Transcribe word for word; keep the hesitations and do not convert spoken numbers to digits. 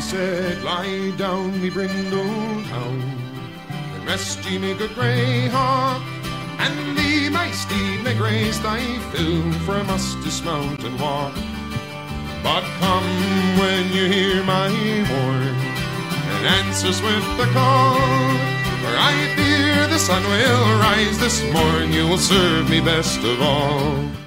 said, lie down, me brindle town, and rest ye, me good greyhawk, and thee, my steed, may grace thy fill, for I must dismount and walk. But come when you hear my horn, and answer swift the call, for I fear the sun will rise this morn, you will serve me best of all.